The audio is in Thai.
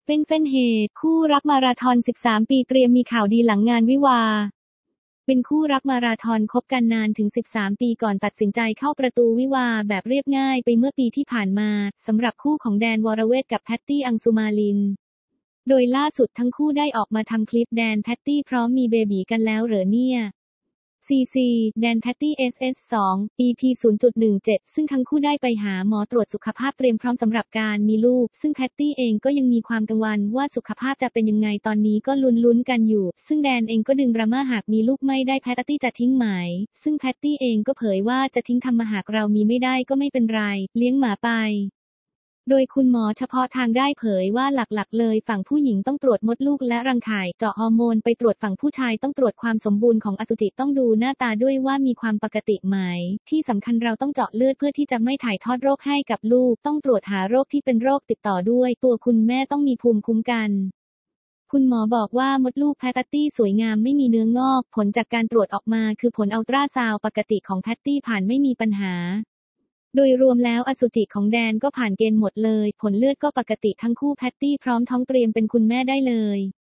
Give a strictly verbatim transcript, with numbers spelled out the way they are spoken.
เฟ้นเฟ้นเฮคู่รักมาราธอนสิบสามปีเตรียมมีข่าวดีหลังงานวิวาห์เป็นคู่รักมาราธอนคบกันนานถึงสิบสามปีก่อนตัดสินใจเข้าประตูวิวาห์แบบเรียบง่ายไปเมื่อปีที่ผ่านมาสำหรับคู่ของแดนวรเวทกับแพตตี้อังสุมาลินโดยล่าสุดทั้งคู่ได้ออกมาทำคลิปแดนแพตตี้พร้อมมีเบบีกันแล้วเหรอเนี่ยซี ซี แดนแพตตี้ เอส เอส สอง อี พี ศูนย์จุดหนึ่งเจ็ด ซึ่งทั้งคู่ได้ไปหาหมอตรวจสุขภาพเตรียมพร้อมสำหรับการมีลูกซึ่งแพตตี้เองก็ยังมีความกังวลว่าสุขภาพจะเป็นยังไงตอนนี้ก็ลุ้นๆกันอยู่ซึ่งแดนเองก็ดึงดราม่าหากมีลูกไม่ได้แพตตี้จะทิ้งไหมซึ่งแพตตี้เองก็เผยว่าจะทิ้งทำมาหากเรามีไม่ได้ก็ไม่เป็นไรเลี้ยงหมาไปโดยคุณหมอเฉพาะทางได้เผยว่าหลักๆเลยฝั่งผู้หญิงต้องตรวจมดลูกและรังไข่เจาะฮอร์โมนไปตรวจฝั่งผู้ชายต้องตรวจความสมบูรณ์ของอสุจิต้องดูหน้าตาด้วยว่ามีความปกติไหมที่สำคัญเราต้องเจาะเลือดเพื่อที่จะไม่ถ่ายทอดโรคให้กับลูกต้องตรวจหาโรคที่เป็นโรคติดต่อด้วยตัวคุณแม่ต้องมีภูมิคุ้มกันคุณหมอบอกว่ามดลูกแพตตี้สวยงามไม่มีเนื้องอกผลจากการตรวจออกมาคือผลอัลตราซาวด์ปกติของแพตตี้ผ่านไม่มีปัญหาโดยรวมแล้วอสุจิของแดนก็ผ่านเกณฑ์หมดเลยผลเลือดก็ปกติทั้งคู่แพตตี้พร้อมท้องเตรียมเป็นคุณแม่ได้เลย